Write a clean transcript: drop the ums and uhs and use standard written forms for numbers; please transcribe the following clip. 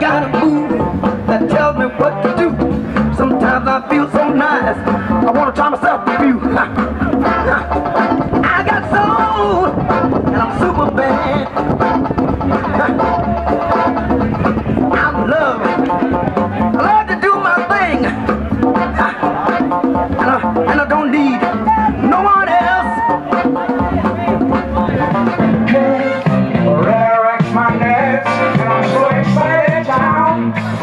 got a move that tells me what to do. Sometimes I feel so nice, I want to try myself with you. I got soul, and I'm super bad. I'm loving, I love to do my thing, and I don't need no one else. Hey, relax my nerves, and I'm so excited, child.